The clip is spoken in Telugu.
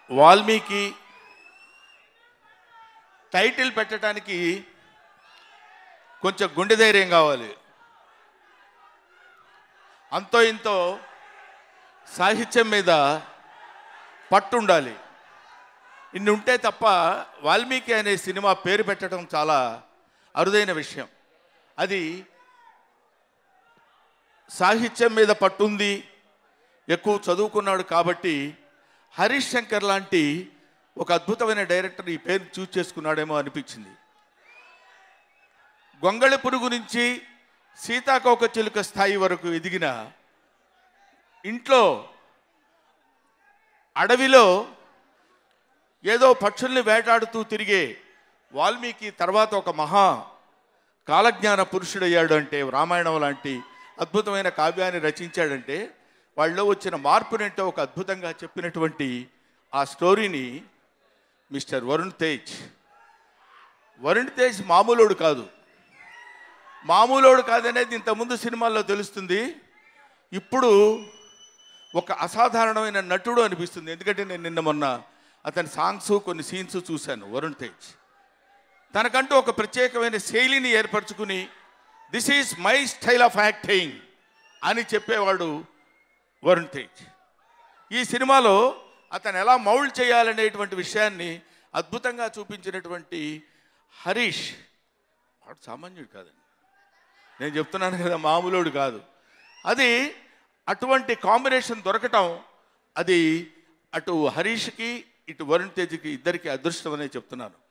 వాల్మీకి టైటిల్ పెట్టడానికి కొంచెం గుండె ధైర్యం కావాలి. అంతో ఇంతో సాహిత్యం మీద పట్టు ఉండాలి. ఇన్ని ఉంటే తప్ప వాల్మీకి అనే సినిమా పేరు పెట్టడం చాలా అరుదైన విషయం. అది సాహిత్యం మీద పట్టుంది, ఎక్కువ చదువుకున్నాడు కాబట్టి హరీష్ శంకర్ లాంటి ఒక అద్భుతమైన డైరెక్టర్ ఈ పేరు చూస్ చేసుకున్నాడేమో అనిపించింది. గొంగళి పురుగు నుంచి సీతాకోకచిలుక స్థాయి వరకు ఎదిగిన, ఇంట్లో అడవిలో ఏదో పక్షుల్ని వేటాడుతూ తిరిగే వాల్మీకి తర్వాత ఒక మహా కాలజ్ఞాన పురుషుడయ్యాడు అంటే, రామాయణం లాంటి అద్భుతమైన కావ్యాన్ని రచించాడంటే వాళ్ళలో వచ్చిన మార్పునేంటో ఒక అద్భుతంగా చెప్పినటువంటి ఆ స్టోరీని మిస్టర్ వరుణ్ తేజ్ మామూలోడు కాదు. మామూలోడు కాదనేది ఇంతకుముందు సినిమాల్లో తెలుస్తుంది. ఇప్పుడు ఒక అసాధారణమైన నటుడు అనిపిస్తుంది. ఎందుకంటే నేను నిన్న మొన్న అతని సాంగ్స్ కొన్ని సీన్స్ చూశాను. వరుణ్ తేజ్ తనకంటూ ఒక ప్రత్యేకమైన శైలిని ఏర్పరచుకుని this is my style of acting అని చెప్పేవాడు వరుణ్ తేజ్. ఈ సినిమాలో అతను ఎలా మౌల్డ్ చేయాలనేటువంటి విషయాన్ని అద్భుతంగా చూపించినటువంటి హరీష్ వాడు సామాన్యుడు కాదండి. నేను చెప్తున్నాను కదా, మామూలుడు కాదు. అది అటువంటి కాంబినేషన్ దొరకటం అది అటు హరీష్కి ఇటు వరుణ్ తేజ్కి ఇద్దరికి అదృష్టం అనే చెప్తున్నాను.